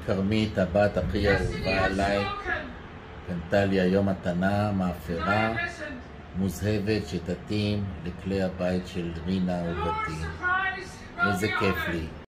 כרמית, הבת הכי אהובה עליי, קנתה לי היום מתנה, מאפרה מוזהבת שתתאים לכלי הבית של רינה ובתי. איזה כיף לי.